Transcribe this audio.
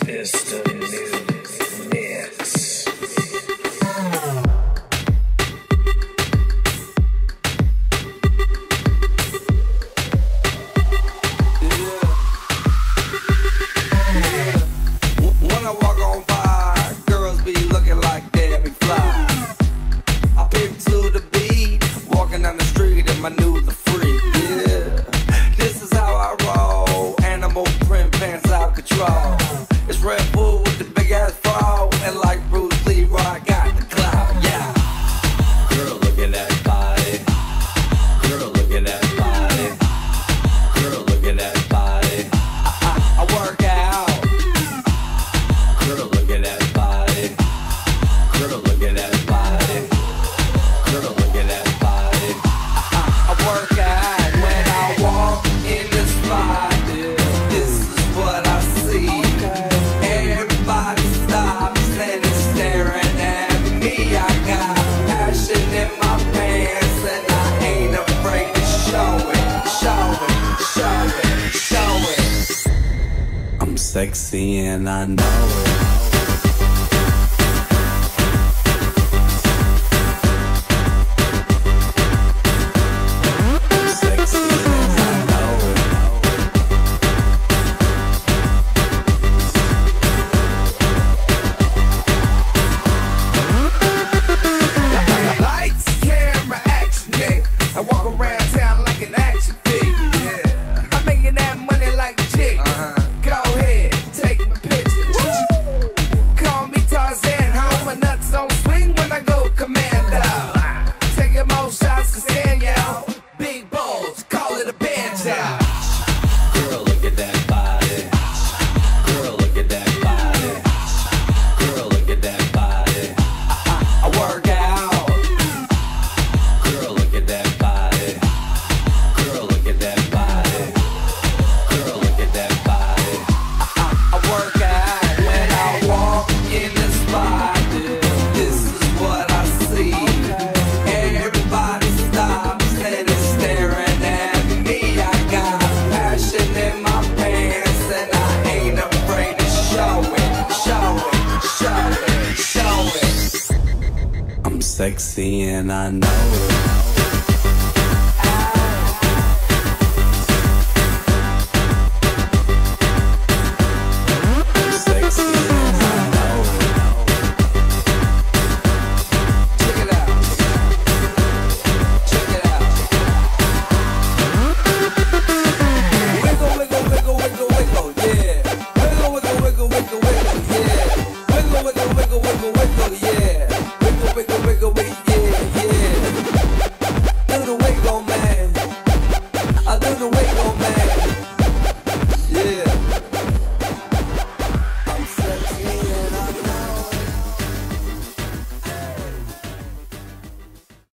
Mr. New Mix. When I walk on by, girls be looking like Debbie Fly. I pick to the beat, walking down the street in my new The Freak. Yeah, this is how I roll. Animal print pants out control. It's Red Bull with the big ass bra, and like Bruce Lee, I got the clout. Yeah, girl, look at that body. Girl, look at that body. Girl, look at that body. I work out. Girl, look at that body. Girl, look at that body. Girl, look at that body. I work out when I walk in the spot. This is what I see. Everybody stops and is staring at me. I got passion in my pants and I ain't afraid to show it. Show it, show it, show it. I'm sexy and I know it. Lights, camera, action, yeah. I walk around town like an action figure, yeah. I'm making that money like a chick. Go ahead, take my picture. Call me Tarzan, how my nuts don't swing when I go commando. Taking more shots to stand, yo. Big balls, call it a banjo. Girl, look at that body. Girl, look at that body. Girl, look at that body. I work out. Girl, look at that body. Girl, look at that body. Girl, look at that body. I work out when I walk in the spot. This is what I see. Everybody stops and is staring at me. I got passion in my pants and I ain't afraid to show it. Show it, show it, show it. I'm sexy and I know it.